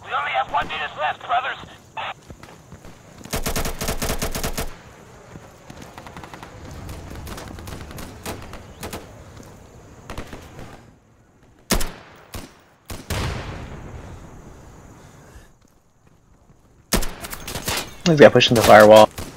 We only have 1 minute left, brothers. He's got pushing the firewall.